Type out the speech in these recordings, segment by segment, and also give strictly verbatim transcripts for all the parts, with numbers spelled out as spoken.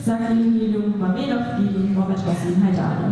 Sakinilium Mamedophilum Mometrosin Haidane.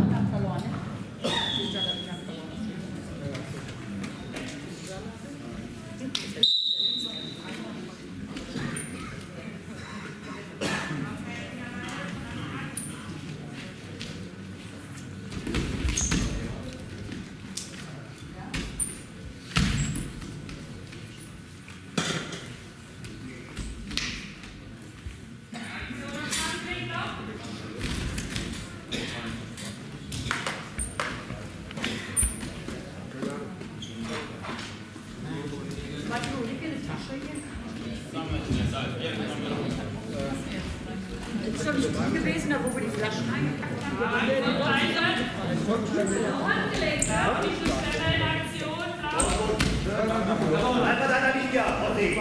Ist schon nicht gut gewesen, da wo wir die Flaschen eingepackt haben. Handgelenk, ja, die schnelle in Aktion, Frau. Einfach deiner Linie ab, Otti.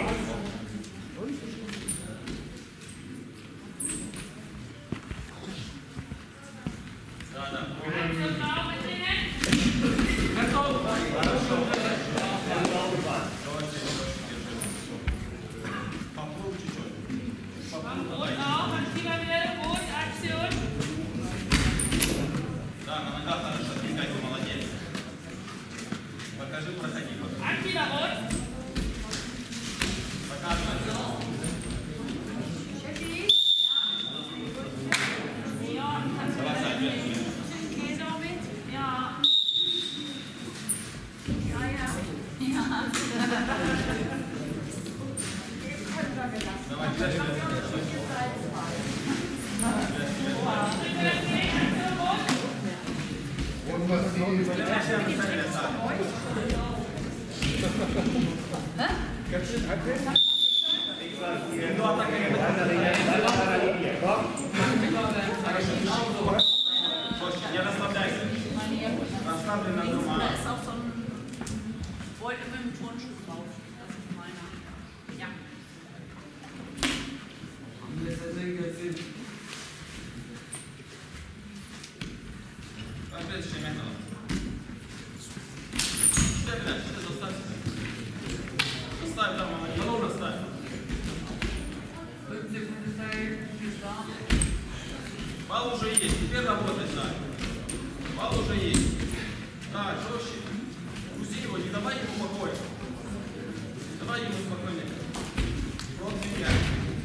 Бал уже есть, теперь работать надо. Бал уже есть. Да, жестче. Грузи его, не давай ему покоя. Давай ему спокойнее. Рот не мяч.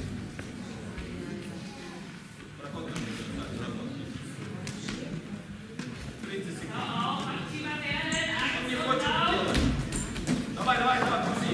Проход на место. Так, проход. тридцать секунд. Он не хочет делать. Давай, давай, давай, грузи.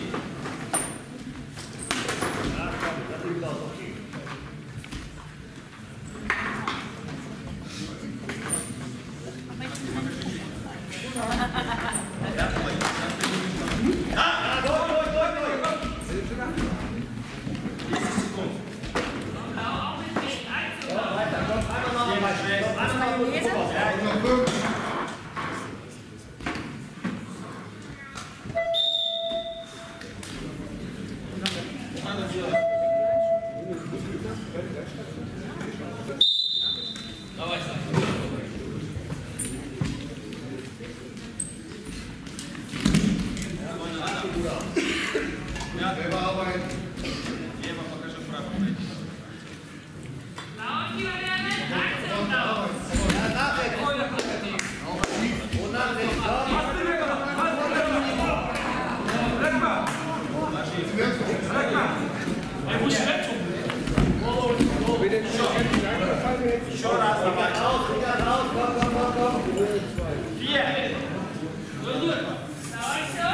Давай, Саша. Лево покажи вправо. Еще раз, давай. Vier. Давай, все.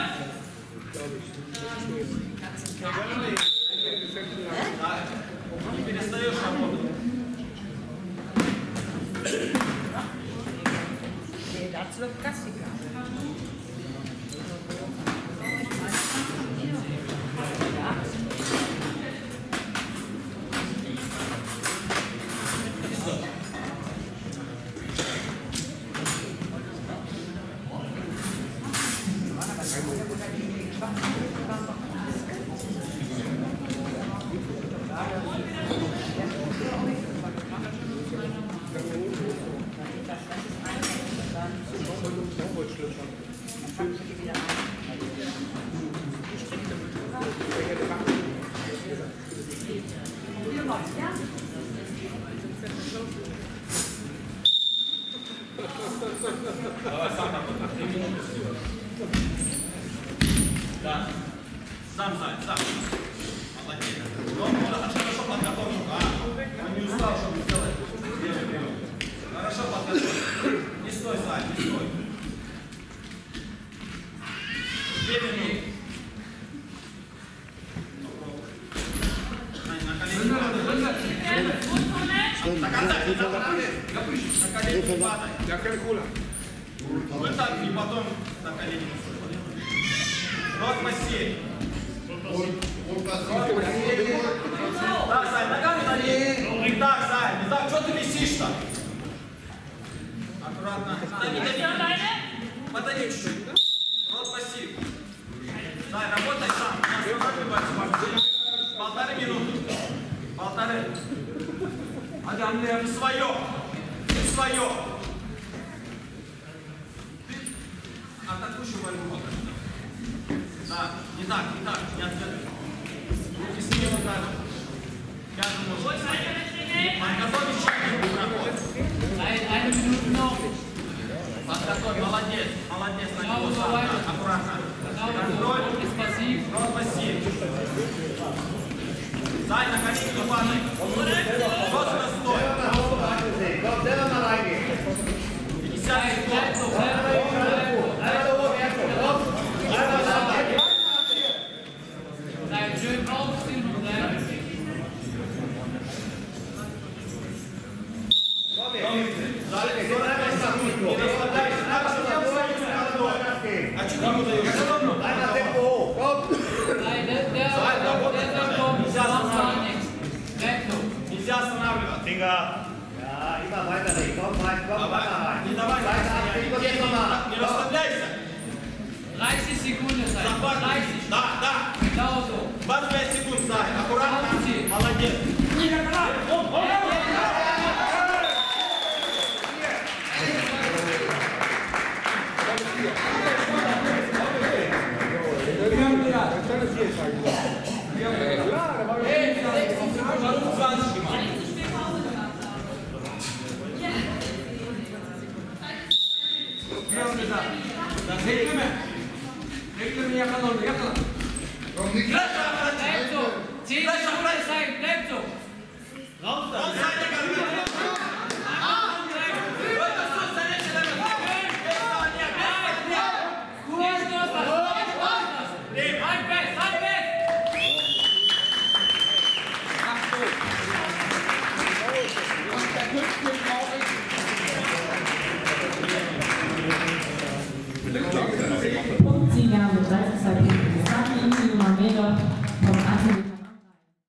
Не перестаешь работать. Das wird Klassiker. Давай, сам работай. Три минуты. Да. Сам, Сань, сам. Молодец. Но он хорошо подготовил. А, он не устал, чтобы сделать. Хорошо подготовил. Не стой, Сань, не стой. Две минуты. На колени падай. На контакте, на колени падай. Вот так, и потом на колени. Рот посей. Да, Сань, ногами на ней. Не так, Сань, не так. Что ты висишь-то? Аккуратно. Да, не дави. Подойди чуть-чуть. Рот пассив. Сань, работай сам. Не останавливайся. Полторы минуты. Полторы. Адам, ты свое. Ты свое. Ты атакующий борьбу. Да, не так, не так, не ответь. Руки сними вот так. Каждый может. Подготовить тщательный проход. Eine Minute noch. Подготовь, молодец, молодец, на него Genau so сам, weiter. да, аккуратно. Genau Контроль, so. Ist passiv. рот пассив. Сань, на колени не падай. Просто стой. пятьдесят Bleib, bleib so, секунд. bleib so, bleib so. Bleib schön aufstehen und bleiben. А что ты ему даешь? Nein, der, der, der, der kommt, macht gar nichts. Bleib so. Нельзя останавливаться. Finger. Ja, immer weiter nicht. Komm rein, komm Давай, rein. не давай, не расслабляйся. dreißig Sekunden sein. Захватывай. dreißig. Да, да. Genau so. двадцать пять